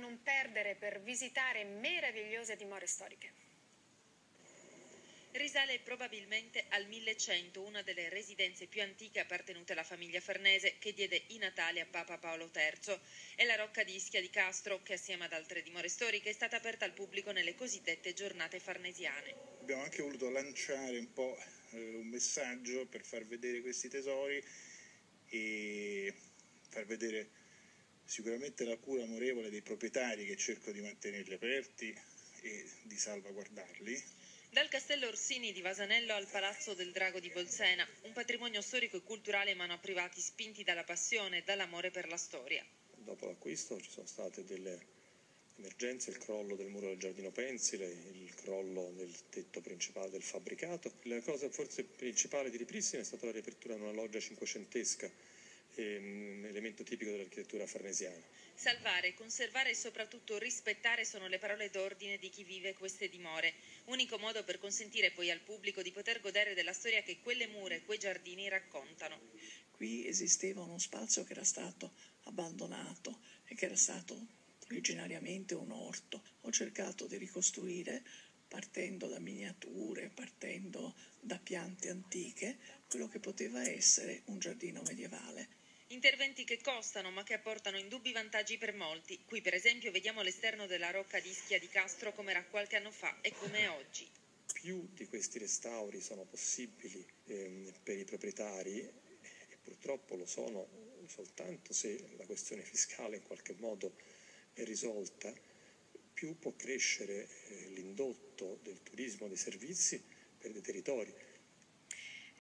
non perdere per visitare meravigliose dimore storiche. Risale probabilmente al 1100, una delle residenze più antiche appartenute alla famiglia Farnese, che diede i natali a Papa Paolo III. È la Rocca di Ischia di Castro, che assieme ad altre dimore storiche è stata aperta al pubblico nelle cosiddette giornate farnesiane. Abbiamo anche voluto lanciare un po' un messaggio per far vedere questi tesori e far vedere sicuramente la cura amorevole dei proprietari, che cercano di mantenerli aperti e di salvaguardarli. Dal Castello Orsini di Vasanello al Palazzo del Drago di Bolsena, un patrimonio storico e culturale in mano a privati spinti dalla passione e dall'amore per la storia. Dopo l'acquisto ci sono state delle emergenze, il crollo del muro del Giardino Pensile, il crollo del tetto principale del fabbricato. La cosa forse principale di ripristino è stata la riapertura di una loggia cinquecentesca, un elemento tipico dell'architettura farnesiana. Salvare, conservare e soprattutto rispettare sono le parole d'ordine di chi vive queste dimore. Unico modo per consentire poi al pubblico di poter godere della storia che quelle mura e quei giardini raccontano. Qui esisteva uno spazio che era stato abbandonato e che era stato originariamente un orto. Ho cercato di ricostruire, partendo da miniature, partendo da piante antiche, quello che poteva essere un giardino medievale. Interventi che costano ma che apportano indubbi vantaggi per molti. Qui per esempio vediamo l'esterno della Rocca di Ischia di Castro come era qualche anno fa e come è oggi. Più di questi restauri sono possibili per i proprietari, e purtroppo lo sono soltanto se la questione fiscale in qualche modo è risolta, più può crescere l'indotto del turismo dei servizi per dei territori.